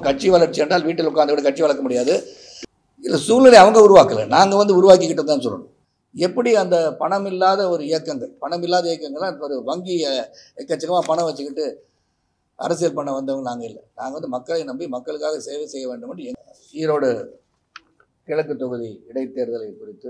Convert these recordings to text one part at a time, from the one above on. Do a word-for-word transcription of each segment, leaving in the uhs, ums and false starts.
கட்சி வளர்ச்சி என்றால் வீட்டில் உட்கார்ந்து கூட கட்சி வளர்க்க முடியாது. இல்லை, சூழ்நிலை அவங்க உருவாக்கலை, நாங்கள் வந்து உருவாக்கிக்கிட்டு தான் சொல்லணும். எப்படி அந்த பணம் இல்லாத ஒரு இயக்கங்கள், பணம் இல்லாத இயக்கங்கள்லாம் ஒரு வங்கி எக்கச்சக்கமாக பணம் வச்சுக்கிட்டு அரசியல் பண்ண வந்தவங்க நாங்கள் இல்லை. நாங்கள் வந்து மக்களை நம்பி மக்களுக்காக சேவை செய்ய வேண்டும் என்று. ஈரோடு கிழக்கு தொகுதி இடைத்தேர்தலை குறித்து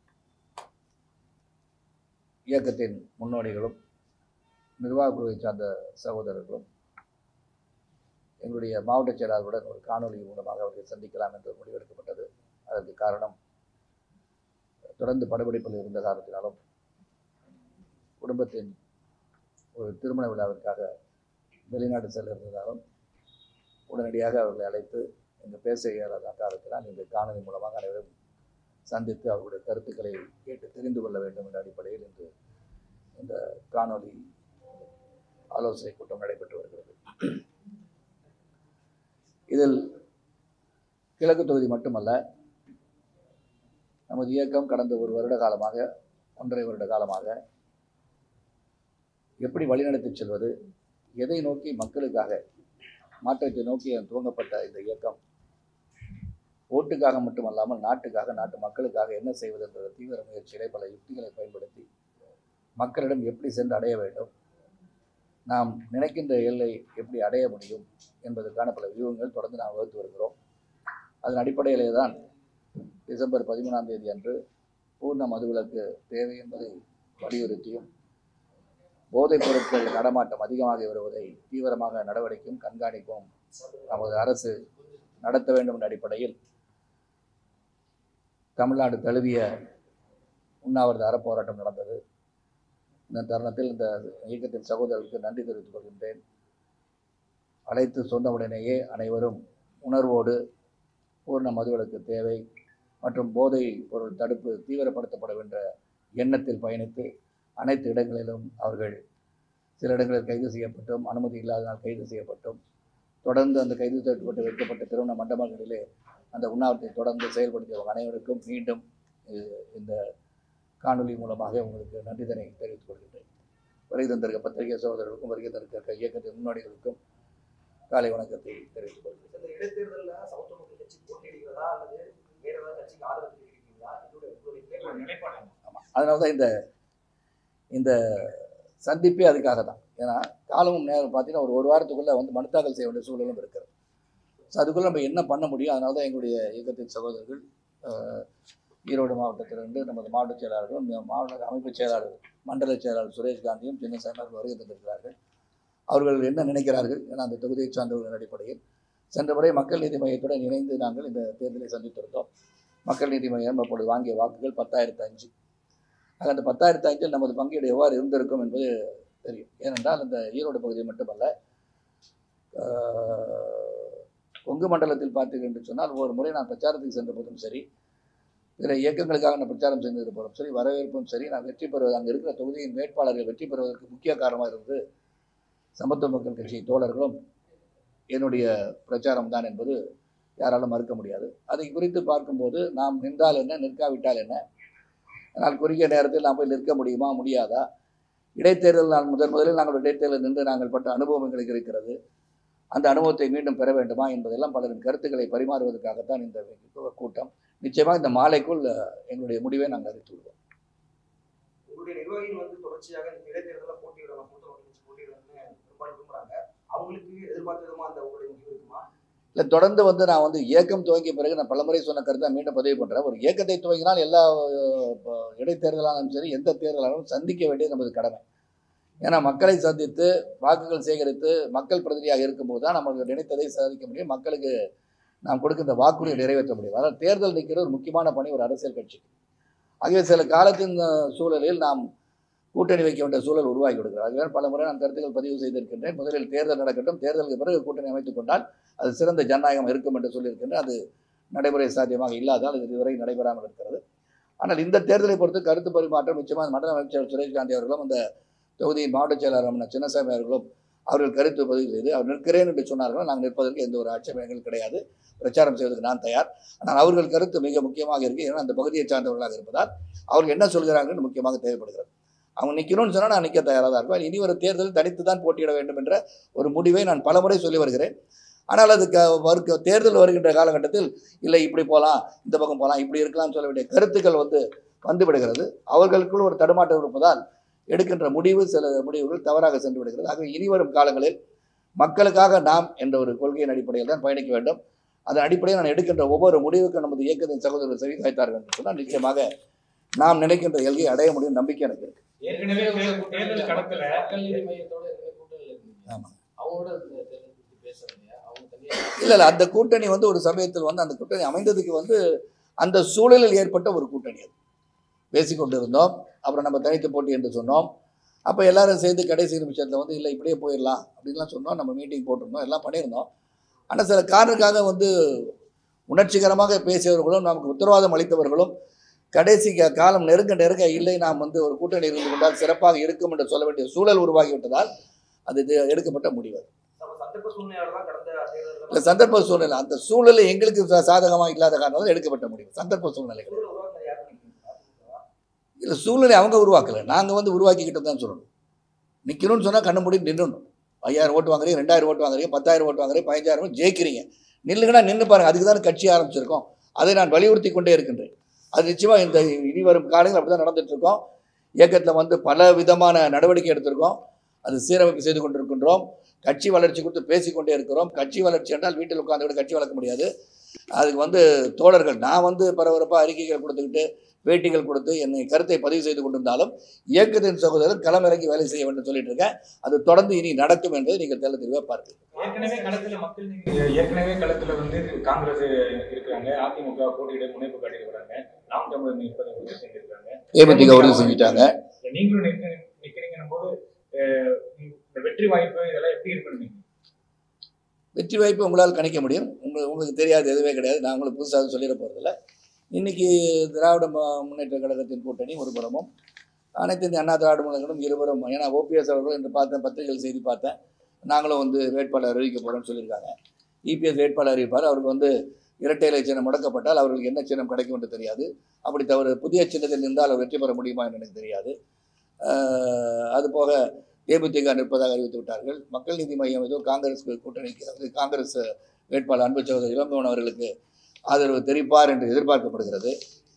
இயக்கத்தின் முன்னோடிகளும் நிர்வாக குழுவை சார்ந்த சகோதரர்களும் எங்களுடைய மாவட்ட செயலாளருடன் ஒரு காணொலி மூலமாக அவர்களை சந்திக்கலாம் என்று முடிவெடுக்கப்பட்டது. அதற்கு காரணம், தொடர்ந்து படப்பிடிப்பில் இருந்த காரணத்தினாலும் குடும்பத்தின் ஒரு திருமண விழாவிற்காக வெளிநாடு செல்ல இருந்ததாலும் உடனடியாக அவர்களை அழைத்து இங்கு பேச இயலாத காரணத்தினால் இந்த காணொலி மூலமாக அனைவரும் சந்தித்து அவர்களுடைய கருத்துக்களை கேட்டு தெரிந்து கொள்ள வேண்டும் என்ற அடிப்படையில் இன்று இந்த காணொலி ஆலோசனை கூட்டம் நடைபெற்று வருகிறது. இதில் கிழக்கு தொகுதி மட்டுமல்ல, நமது இயக்கம் கடந்த ஒரு வருட காலமாக ஒன்றரை வருட காலமாக எப்படி வழிநடத்தி செல்வது, எதை நோக்கி மக்களுக்காக மாற்றத்தை நோக்கி துவங்கப்பட்ட இந்த இயக்கம் ஓட்டுக்காக மட்டுமல்லாமல் நாட்டுக்காக, நாட்டு மக்களுக்காக என்ன செய்வது என்ற தீவிர முயற்சிகளை பல யுக்திகளை பயன்படுத்தி மக்களிடம் எப்படி சென்று அடைய வேண்டும், நாம் நினைக்கின்ற எல்லை எப்படி அடைய முடியும் என்பதற்கான பல வியூகங்கள் தொடர்ந்து நாம் வகுத்து வருகிறோம். அதன் அடிப்படையிலே தான் டிசம்பர் பதிமூணாம் தேதி அன்று பூர்ண மதுவிலக்கு தேவை என்பதை வலியுறுத்தியும் போதைப் பொருட்கள் நடமாட்டம் அதிகமாகி வருவதை தீவிரமாக நடவடிக்கையும் கண்காணிக்கவும் நமது அரசு நடத்த வேண்டும் என்ற அடிப்படையில் தமிழ்நாடு தழுவிய உண்ணாவிரத அறப்போராட்டம் நடந்தது. இந்த தருணத்தில் இந்த இயக்கத்தின் சகோதரர்களுக்கு நன்றி தெரிவித்துக் கொள்கின்றேன். அழைத்து சொன்னவுடனேயே அனைவரும் உணர்வோடு பூர்ண மதுவிலக்கு தேவை மற்றும் போதை பொருள் தடுப்பு தீவிரப்படுத்தப்பட என்ற எண்ணத்தில் பயணித்து அனைத்து இடங்களிலும் அவர்கள் சில இடங்களில் கைது செய்யப்பட்டும், அனுமதி இல்லாதனால் கைது செய்யப்பட்டும், தொடர்ந்து அந்த கைது செய்யப்பட்டு வைக்கப்பட்ட திருமண மண்டபங்களிலே அந்த உண்ணாவிரத்தை தொடர்ந்து செயல்படுத்தியவங்க அனைவருக்கும் மீண்டும் இந்த காணொலி மூலமாக உங்களுக்கு நன்றிதனை தெரிவித்துக் கொள்கின்றேன். வருகை தந்திருக்க பத்திரிகை சகோதரர்களுக்கும் வருகை தந்திருக்க இயக்கத்தின் முன்னோடிகளுக்கும் காலை வணக்கத்தை தெரிவித்துக் கொள்கிறேன். அதனால தான் இந்த இந்த சந்திப்பே அதுக்காக தான். ஏன்னா காலமும் நேரம் பார்த்தீங்கன்னா ஒரு ஒரு வாரத்துக்குள்ளே வந்து மனு தாக்கல் செய்ய வேண்டிய சூழலும் இருக்கிறது. ஸோ அதுக்குள்ளே நம்ம என்ன பண்ண முடியும், அதனால தான் எங்களுடைய இயக்கத்தின் சகோதரர்கள் ஈரோடு மாவட்டத்திலிருந்து நமது மாவட்ட செயலாளர்களும் மாவட்ட அமைப்பு செயலாளர்கள் மண்டல செயலாளர் சுரேஷ் காந்தியும் சின்னசாமி வருகை தந்திருக்கிறார்கள். அவர்கள் என்ன நினைக்கிறார்கள், ஏன்னா அந்த தொகுதியை சார்ந்தவர்கள் அடிப்படையில் சென்ற முறை மக்கள் நீதி மையத்துடன் இணைந்து நாங்கள் இந்த தேர்தலை சந்தித்திருந்தோம். மக்கள் நீதி மையம் அப்பொழுது வாங்கிய வாக்குகள் பத்தாயிரத்து அஞ்சு. ஆக அந்த பத்தாயிரத்து அஞ்சில் நமது பங்கீடு எவ்வாறு இருந்திருக்கும் என்பது தெரியும். ஏனென்றால் இந்த ஈரோடு பகுதி மட்டுமல்ல, கொங்கு மண்டலத்தில் பார்த்தீர்கள் என்று சொன்னால் ஒரு முறை நான் பிரச்சாரத்துக்கு சென்ற போதும் சரி, பிற இயக்கங்களுக்காக நான் பிரச்சாரம் செய்திருந்த போதும் சரி, வரவேற்பும் சரி, நான் வெற்றி பெறுவது அங்கே இருக்கிற தொகுதியின் வேட்பாளர்கள் வெற்றி பெறுவதற்கு முக்கிய காரணமாக இருந்தது சமத்துவ மக்கள் கட்சி தோழர்களும் என்னுடைய பிரச்சாரம் தான் என்பது யாராலும் மறுக்க முடியாது. அதை குறித்து பார்க்கும்போது நாம் நின்றால் என்ன, நிற்காவிட்டால் என்ன, ஆனால் குறுகிய நேரத்தில் நாம் போய் நிற்க முடியுமா, முடியாதா, இடைத்தேர்தல் நான் முதன் முதலில் நாங்கள் இடைத்தேர்தல் நின்று நாங்கள் பட்ட அனுபவம் எங்களுக்கு இருக்கிறது, அந்த அனுபவத்தை மீண்டும் பெற வேண்டுமா என்பதெல்லாம் பலரின் கருத்துக்களை பரிமாறுவதற்காகத்தான் இந்த கூட்டம். நிச்சயமாக இந்த மாலைக்குள் எங்களுடைய முடிவை நாங்கள் அறிவித்துள்ளோம். உங்களுடைய நிர்வாகிகள் வந்து தொடர்ச்சியாக இடைத்தேர்தலில் போட்டியிடலாம், அவங்களுக்கு எதிர்பார்த்த விதமா அந்த உங்களுடைய முடிவு இருக்குமா? இல்லை, தொடர்ந்து வந்து நான் வந்து இயக்கம் துவங்கிய பிறகு நான் பலமுறை சொன்ன கருத்தை மீண்டும் பதிவு பண்ணுறேன். ஒரு இயக்கத்தை துவங்கினால் எல்லா இடைத்தேர்தலாலும் சரி, எந்த தேர்தலாலும் சந்திக்க வேண்டியது நமது கடமை. ஏன்னா மக்களை சந்தித்து வாக்குகள் சேகரித்து மக்கள் பிரதிநிதியாக இருக்கும்போது தான் நம்மளுக்கு நினைத்ததை சாதிக்க முடியும், மக்களுக்கு நாம் கொடுக்கின்ற வாக்குறுதியை நிறைவேற்ற முடியும். அதனால் தேர்தல் நிற்கிற ஒரு முக்கியமான பணி ஒரு அரசியல் கட்சிக்கு. ஆகவே சில காலத்தின் சூழலில் நாம் கூட்டணி வைக்க வேண்டிய சூழல் உருவாகி கொடுக்கிறார். அதுவே பல முறை நான் கருத்துக்கள் பதிவு செய்திருக்கின்றேன். முதலில் தேர்தல் நடக்கட்டும், தேர்தலுக்கு பிறகு கூட்டணி அமைத்துக் கொண்டால் அது சிறந்த ஜனநாயகம் இருக்கும் என்று சொல்லியிருக்கின்றேன். அது நடைமுறை சாத்தியமாக இல்லாதால் இது இதுவரை நடைபெறாமல் இருக்கிறது. ஆனால் இந்த தேர்தலை பொறுத்து கருத்து பரிமாற்றம் நிச்சயமாக மண்டல அமைச்சர் சுரேஷ் காந்தி அவர்களும் அந்த தொகுதியின் மாவட்ட செயலாளர் சின்னசாமி அவர்களும் அவர்கள் கருத்து பதிவு செய்து அவர் நிற்கிறேன் என்று சொன்னார்கள். நாங்கள் நிற்பதற்கு எந்த ஒரு ஆட்சேபனைகள் கிடையாது, பிரச்சாரம் செய்வதற்கு நான் தயார். ஆனால் அவர்கள் கருத்து மிக முக்கியமாக இருக்குது. ஏன்னா அந்த பகுதியை சார்ந்தவர்களாக இருப்பதால் அவர்கள் என்ன சொல்கிறார்கள் முக்கியமாக தேவைப்படுகிறது. அவங்க நிற்கணும்னு சொன்னால் நான் நிற்க தயாராக தான் இருப்பேன். இனி ஒரு தேர்தல் தனித்து தான் போட்டியிட வேண்டும் என்ற ஒரு முடிவை நான் பலமுறை சொல்லி வருகிறேன். ஆனால் அது க வரு தேர்தல் வருகின்ற காலகட்டத்தில் இல்லை இப்படி போகலாம், இந்த பக்கம் போகலாம், இப்படி இருக்கலாம்னு சொல்ல வேண்டிய கருத்துக்கள் வந்து வந்து விடுகிறது. அவர்களுக்குள் ஒரு தடுமாற்றம் இருப்பதால் எடுக்கின்ற முடிவு சில முடிவுகள் தவறாக சென்று விடுகிறது. ஆகவே இனிவரும் காலங்களில் மக்களுக்காக நாம் என்ற ஒரு கொள்கையின் அடிப்படையில் தான் பயணிக்க வேண்டும். அதன் அடிப்படையில் நான் எடுக்கின்ற ஒவ்வொரு முடிவுக்கும் நமது இயக்கத்தின் சகோதரர்கள் செவி சாய்த்தார்கள் என்று சொன்னால் நிச்சயமாக நாம் நினைக்கின்ற இயல்கை அடைய முடியும் நம்பிக்கை எனக்கு இருக்கு. ஏற்கனவே தேர்தல் களத்துல இல்ல இல்ல அந்த கூட்டணி வந்து ஒரு சமயத்தில் வந்து அந்த கூட்டணி அமைந்ததுக்கு வந்து அந்த சூழலில் ஏற்பட்ட ஒரு கூட்டணி அது பேசிக்கொண்டிருந்தோம். அப்புறம் நம்ம தனித்து போட்டி என்று சொன்னோம். அப்போ எல்லாரும் சேர்ந்து கடைசி நிமிஷத்தில் வந்து இல்லை இப்படியே போயிடலாம் அப்படின்லாம் சொன்னோம். நம்ம மீட்டிங் போட்டிருந்தோம், எல்லாம் பண்ணியிருந்தோம். ஆனால் சில காரணத்துக்காக வந்து உணர்ச்சிகரமாக பேசியவர்களும் நமக்கு உத்தரவாதம் அளித்தவர்களும் கடைசி காலம் நெருங்க நெருங்க இல்லை நாம் வந்து ஒரு கூட்டணி இருந்து கொண்டால் சிறப்பாக இருக்கும் என்று சொல்ல வேண்டிய சூழல் உருவாகிவிட்டதால் அது எடுக்கப்பட்ட முடிவு. இல்லை சந்தர்ப்ப சூழ்நிலை, அந்த சூழ்நிலை எங்களுக்கு சாதகமாக இல்லாத காரணத்தால் எடுக்கப்பட்ட முடிவு சந்தர்ப்ப சூழ்நிலைகள். இல்லை சூழ்நிலை அவங்க உருவாக்கலை, நாங்கள் வந்து உருவாக்கிக்கிட்டு தான் சொல்லணும். நிற்கணும்னு சொன்னால் கண்ணு மூடி நின்றுணும். ஐயாயிரம் ஓட்டு வாங்குறீங்க, ரெண்டாயிரம் ஓட்டு வாங்குறீங்க, பத்தாயிரம் ஓட்டு வாங்குறீங்க, பதினஞ்சாயிரம் ஜெயிக்கிறீங்க, நில்லுங்கன்னா நின்று பாருங்கள். அதுக்கு தான் கட்சி ஆரம்பிச்சிருக்கோம். அதை நான் வலியுறுத்தி கொண்டே இருக்கின்றேன். அது நிச்சயமாக இந்த இனி வரும் காலங்கள் அப்படி தான் நடந்துகிட்ருக்கோம். இயக்கத்தில் வந்து பல விதமான நடவடிக்கை எடுத்திருக்கோம். அது சீரமைப்பு செய்து கொண்டிருக்கின்றோம். கட்சி வளர்ச்சி கொடுத்து பேசிக்கொண்டே இருக்கிறோம். கட்சி வளர்ச்சி என்றால் வீட்டில் உட்காந்து கூட கட்சி வளர்க்க முடியாது. அதுக்கு வந்து தோழர்கள் நான் வந்து பரபரப்பாக அறிக்கைகள் கொடுத்துக்கிட்டு பேட்டிகள் கொடுத்து என்னை கருத்தை பதிவு செய்து கொண்டிருந்தாலும் இயக்கத்தின் சகோதரர் களமிறங்கி வேலை செய்ய வேண்டும் சொல்லிட்டு இருக்கேன். அது தொடர்ந்து இனி நடக்கும் என்பதை நீங்கள் தெல்ல தெளிவாக பார்க்கலாம். ஏற்கனவே களத்தில் மக்கள் ஏற்கனவே களத்தில் வந்து காங்கிரஸ் இருக்கிறாங்க, அதிமுக போட்டியிட முனைப்பு காட்டிட்டு வராங்க, நாம் தமிழர் நிற்பதை உறுதி செஞ்சிருக்காங்க, தேமுதிக உறுதி செஞ்சுட்டாங்க. நீங்களும் நிற்க நிற்கிறீங்கன்னும் போது வெற்றி வாய்ப்பு இதெல்லாம் எப்படி இருக்கணும்? வெற்றி வாய்ப்பு உங்களால் கணிக்க முடியும். உங்களுக்கு உங்களுக்கு தெரியாது எதுவே கிடையாது. நான் உங்களுக்கு புதுசாக சொல்லிட போகிறதில்ல. இன்றைக்கி திராவிட முன்னேற்ற கழகத்தின் கூட்டணி ஒரு புறமும் அனைத்து இந்திய அண்ணா திராவிட முன்னேற்றம் இருவரும். ஏன்னா ஓபிஎஸ் அவர்கள் என்று பார்த்தேன், பத்திரிகைகள் செய்தி பார்த்தேன், நாங்களும் வந்து வேட்பாளர் அறிவிக்க போகிறோம்னு சொல்லியிருக்காங்க. இபிஎஸ் வேட்பாளர் அறிவிப்பார். அவருக்கு வந்து இரட்டை இலை சின்னம் முடக்கப்பட்டால் அவர்களுக்கு என்ன சின்னம் கிடைக்கும் என்று தெரியாது. அப்படி தவிர புதிய சின்னத்தில் இருந்தால் அவர் வெற்றி பெற முடியுமா என்று எனக்கு தெரியாது. அதுபோக தேமுதிக நிற்பதாக அறிவித்து விட்டார்கள். மக்கள் நீதி மையம் ஏதோ காங்கிரஸ் கூட்டணிக்கு காங்கிரஸ் வேட்பாளர் அன்பு சகோதரர் இளங்கோவன் அவர்களுக்கு ஆதரவு தெரிவிப்பார் என்று எதிர்பார்க்கப்படுகிறது.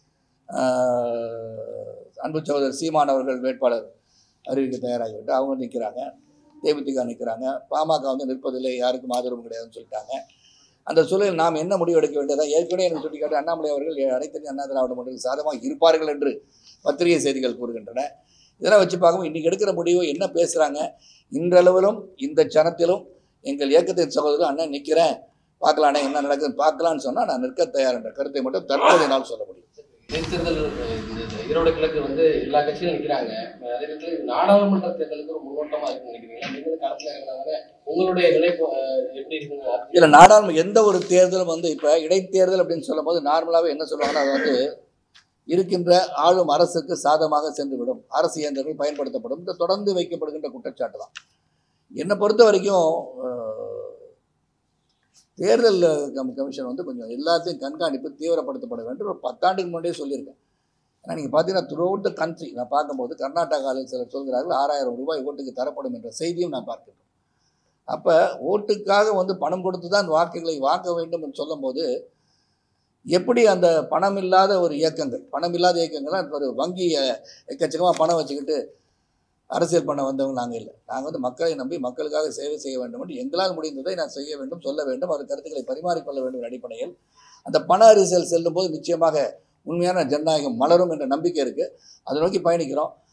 அன்பு சகோதரர் சீமான் அவர்கள் வேட்பாளர் அறிவிக்க தயாராகிவிட்டு அவங்க நிற்கிறாங்க. தேமுதிக நிற்கிறாங்க. பாமக வந்து நிற்பதில்லை, யாருக்கும் ஆதரவும் கிடையாதுன்னு சொல்லிட்டாங்க. அந்த சூழலில் நாம் என்ன முடிவு எடுக்க வேண்டியதாக ஏற்கனவே எனக்கு சுட்டிக்காட்டி அண்ணாமலை அவர்கள் அனைத்து அண்ணா திராவிட முன்னேற்ற சாதகமாக இருப்பார்கள் என்று பத்திரிகை செய்திகள் கூறுகின்றன. இதெல்லாம் வச்சு பார்க்கும் இன்றைக்கி எடுக்கிற முடிவு என்ன பேசுகிறாங்க. இன்றளவிலும் இந்த சனத்திலும் எங்கள் இயக்கத்தின் சகோதரர் அண்ணன் நிற்கிறேன், பார்க்கலானே என்ன நடக்குதுன்னு பார்க்கலான்னு சொன்னால் நான் நிற்க தயார் என்ற கருத்தை மட்டும் தற்போது என்னால் சொல்ல முடியும். இடைத்தேர்தல் ஈரோடு கிழக்கு வந்து எல்லா கட்சியும் நிற்கிறாங்க. அதே நேரத்தில் நாடாளுமன்ற தேர்தலுக்கு ஒரு முன்னோட்டமாக இருக்குன்னு நினைக்கிறீங்களா? நீங்கள் களத்தில் இருக்கிறாங்க, உங்களுடைய நிலை எப்படி இருக்குங்க? இல்லை நாடாளுமன்ற எந்த ஒரு தேர்தலும் வந்து இப்போ இடைத்தேர்தல் அப்படின்னு சொல்லும் போது நார்மலாகவே என்ன சொல்லுவாங்கன்னா அது வந்து இருக்கின்ற ஆளும் அரசுக்கு சாதகமாக சென்றுவிடும், அரசு இயந்திரங்கள் பயன்படுத்தப்படும், இந்த தொடர்ந்து வைக்கப்படுகின்ற குற்றச்சாட்டு தான். என்னை பொறுத்த வரைக்கும் தேர்தல் கமிஷன் வந்து கொஞ்சம் எல்லாத்தையும் கண்காணிப்பு தீவிரப்படுத்தப்பட வேண்டும். ஒரு பத்தாண்டுக்கு முன்னாடியே சொல்லியிருக்கேன். ஏன்னா நீங்கள் பார்த்தீங்கன்னா த்ரூ அவுட் த கண்ட்ரி நான் பார்க்கும்போது கர்நாடகாவில் சிலர் சொல்கிறார்கள் ஆறாயிரம் ரூபாய் ஓட்டுக்கு தரப்படும் என்ற செய்தியும் நான் பார்க்கிறேன். அப்போ ஓட்டுக்காக வந்து பணம் கொடுத்து தான் வாக்குகளை வாங்க வேண்டும் என்று சொல்லும் போது எப்படி அந்த பணம் இல்லாத ஒரு இயக்கங்கள் பணம் இல்லாத இயக்கங்கள்லாம் ஒரு வங்கி எக்கச்சக்கமாக பணம் வச்சுக்கிட்டு அரசியல் பண்ண வந்தவங்க நாங்கள் இல்லை. நாங்கள் வந்து மக்களை நம்பி மக்களுக்காக சேவை செய்ய வேண்டும் என்று எங்களால் முடிந்ததை நான் செய்ய வேண்டும், சொல்ல வேண்டும், அவர் கருத்துக்களை பரிமாறிக்கொள்ள வேண்டும் என்ற அடிப்படையில் அந்த பண அரசியல் செல்லும் போது நிச்சயமாக உண்மையான ஜனநாயகம் மலரும் என்ற நம்பிக்கை இருக்குது. அதை நோக்கி பயணிக்கிறோம்.